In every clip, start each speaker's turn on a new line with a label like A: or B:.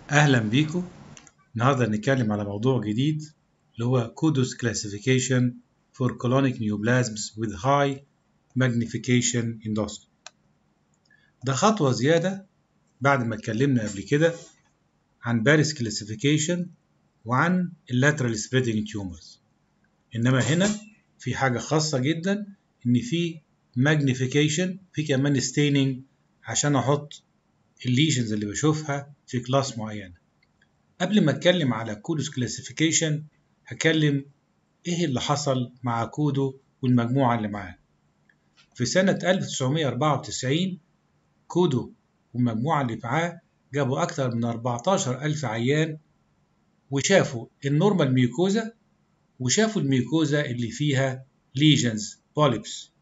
A: أهلا بيكم. النهاردة هنتكلم على موضوع جديد اللي هو Kudo's Classification for colonic neoplasms with high magnification endoscopy. ده خطوة زيادة بعد ما اتكلمنا قبل كده عن Paris Classification وعن lateral spreading tumors. إنما هنا في حاجة خاصة جدا، إن في magnification، في كمان staining عشان أحط الليجنز اللي بشوفها في كلاس معينة. قبل ما اتكلم على كودو's كلاسيفيكيشن هتكلم ايه اللي حصل مع كودو والمجموعة اللي معاه. في سنة 1994 كودو والمجموعة اللي معاه جابوا أكثر من 14,000 عيان، وشافوا النورمال ميوكوزا وشافوا الميوكوزا اللي فيها ليجنز بوليبس،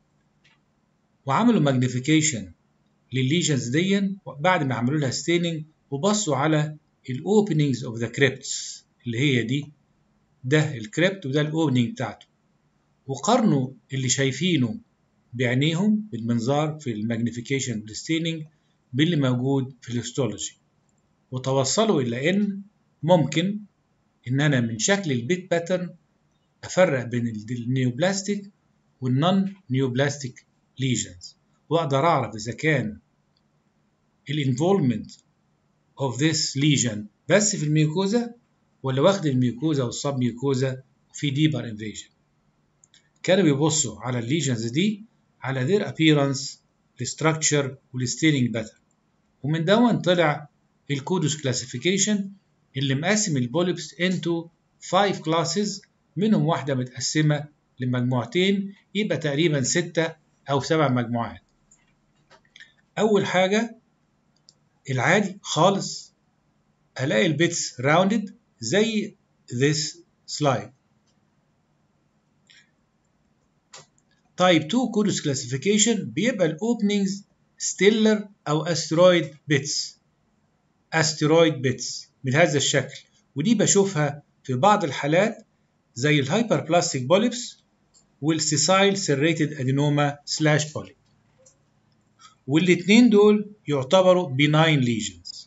A: وعملوا ماجنيفيكيشن للليجنز دي بعد ما عملوا لها ستيننج، وبصوا على الاوبننجز اوف ذا كريبتس اللي هي دي، ده الكريبت وده الاوبننج بتاعته، وقارنوا اللي شايفينه بعينيهم بالمنظار في الماجنيفيكيشن والستيننج باللي موجود في الهيستولوجي، وتوصلوا الى ان ممكن ان انا من شكل البيت باترن افرق بين النيوبلاستيك والنون نيوبلاستيك ليجنز، واقدر اعرف اذا كان الانفولمنت of this lesion بس في الميوكوزا ولا واخد الميوكوزا والسب ميوكوزا في deeper invasion. كانوا بيبصوا على الليجنز دي على their appearance، الستراكشر والستيننج باترن، ومن دون طلع الكودوس كلاسيفيكيشن اللي مقسم البوليبس into 5 classes، منهم واحدة متقسمة لمجموعتين، يبقى تقريبا 6 أو 7 مجموعات. أول حاجة العادي خالص ألاقي البيتس راوندد زي this slide. تايب 2 كودوس كلاسيفيكيشن بيبقى الاوبننجز ستيلر او استرويد بيتس من هذا الشكل، ودي بشوفها في بعض الحالات زي الهايبربلاستيك بوليبس والسيسايل سيريتد ادينوما سلاش بوليب، والاثنين دول يعتبروا benign lesions.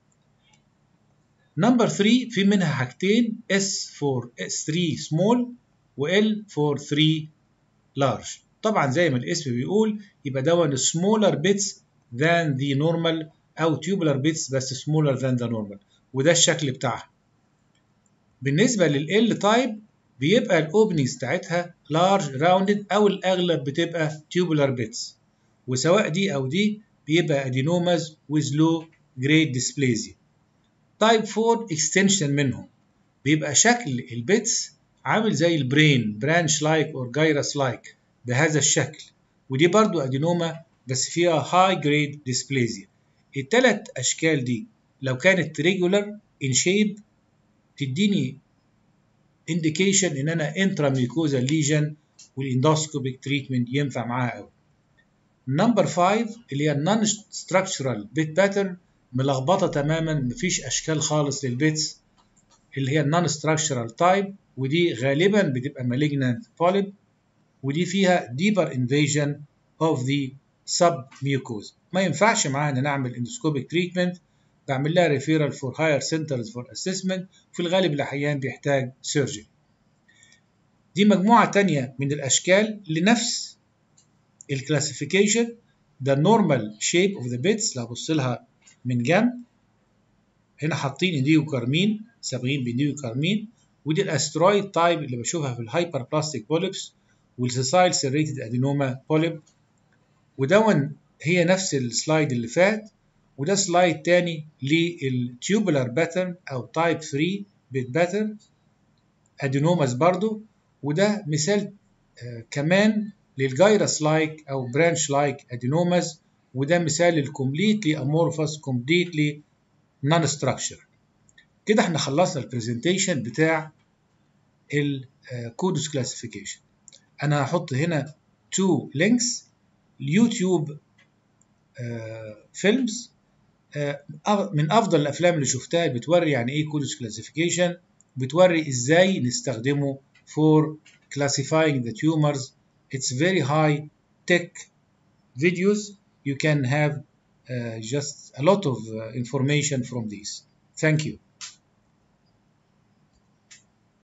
A: نمبر 3 في منها حاجتين، S for S3 small و L for 3 large. طبعا زي ما الاسم بيقول يبقى ده smaller bits than the normal او tubular bits بس smaller than the normal، وده الشكل بتاعها. بالنسبة لل L type بيبقى الاوبننجز بتاعتها large rounded او الاغلب بتبقى tubular bits، وسواء دي او دي بيبقى adenomas with low grade dysplasia. تايب 4 extension منهم بيبقى شكل البيتس عامل زي البرين برانش لايك اور جايرس لايك بهذا الشكل، ودي برضو ادينوما بس فيها هاي جريد ديسبليزيا. الثلاث اشكال دي لو كانت ريجولار ان شيب تديني انديكيشن ان انا انترا ميوكوزا ليجن، والاندوسكوبيك تريتمنت ينفع معاها قوي. نمبر 5 اللي هي النون ستراكشرال بيت باترن ملخبطه تماما، مفيش اشكال خالص للبيتس، اللي هي النون ستراكشرال تايب، ودي غالبا بتبقى malignant polyp، ودي فيها deeper invasion of the submucosa. ما ينفعش معاها ان نعمل endoscopic treatment، بعمل لها referral for higher centers for assessment، في الغالب الاحيان بيحتاج surgery. دي مجموعة تانية من الاشكال لنفس الكلاسيفيكيشن. ده normal shape of the bits، لو ابص لها من جنب هنا حاطين انديو كارمين، سابقين بانديو كارمين، ودي الاسترويد تايب اللي بشوفها في الهايبر بلاستيك بوليبس والسيسايل سيريتد ادينوما بوليب، ودون هي نفس السلايد اللي فات، وده سلايد تاني للتيوبولار باترن او تايب 3 بيت باترن ادينوماز برضو، وده مثال كمان للجايرس لايك او برانش لايك ادينوماز، وده مثال للكومبليتلي امورفس كومبليتلي نون ستراكشر. كده احنا خلصنا البرزنتيشن بتاع الكودوس كلاسيفيكيشن. انا هحط هنا 2 لينكس اليوتيوب فيلمز من افضل الافلام اللي شفتها، بتوري يعني ايه كودوس كلاسيفيكيشن، بتوري ازاي نستخدمه for classifying the tumors. It's very high tech videos, you can have just a lot of information from these. Thank you.